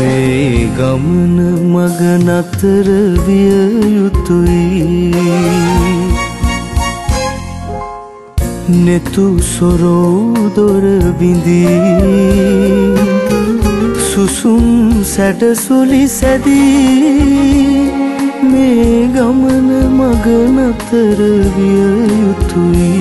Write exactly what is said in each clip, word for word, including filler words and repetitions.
මේ ගමන මග නතර විය යුතුයි නෙතු සොරෝ දොර බිඳී සුසුම් සැඩසුලි සැදී මේ ගමන මග නතර විය යුතුයි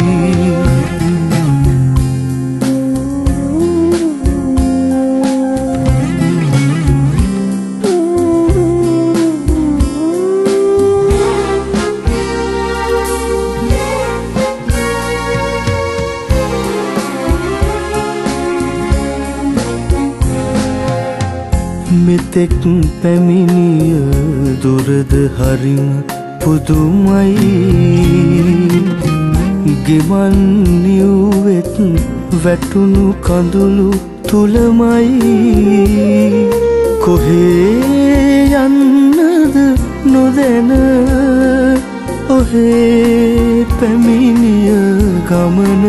මෙතෙක් පැමිණිය දුරද හරිම පුදුමයි ගෙවන් නිව්වෙත් වැටුණු කඳුළු තුලමයි කොහේ යන්නද නොදැන ඔහේ පැමිණිය ගමන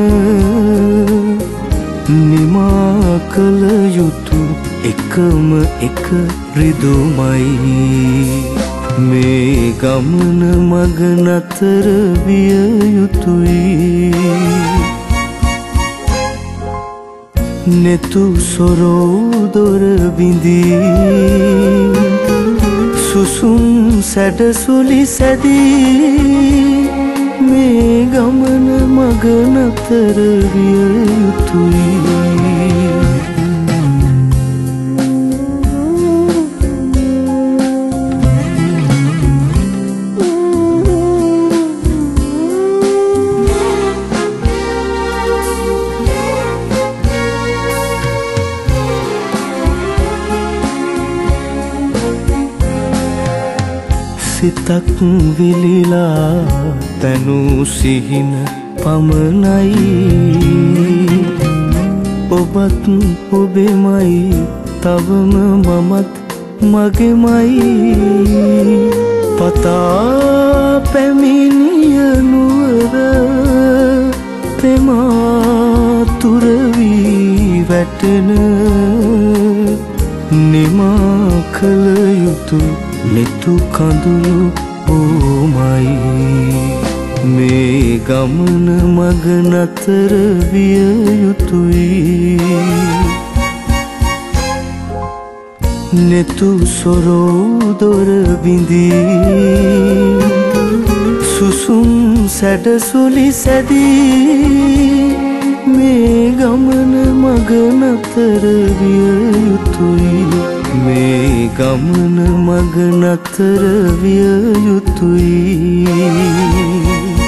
නිමා කළ යුතු එකම එක රිදුමයි මේ ගමන මග නතර විය යුතුයි නෙතු සොරෝ දොර බිඳී සුසුම් සැඩසුලි සැදී මේ ගමන මග නතර විය යුතුයි සිතක් විලිලා තනු සිහින පමණයි ඔබත් ඔබෙමයි තවම මමත් මගෙමයි පතා පැමිණිය නුවර තෙමා තුර වී වැටෙන නිමා කළ යුතු නෙතු කඳුළු ඕමයි මේ ගමන මග නතර විය යුතුයි නෙතු සොරෝ දොර බිඳී සුසුම් සැඩසුලි සැදී මේ ගමන මග නතර විය යුතුයි මේ ගමන මග නතර විය යුතුයි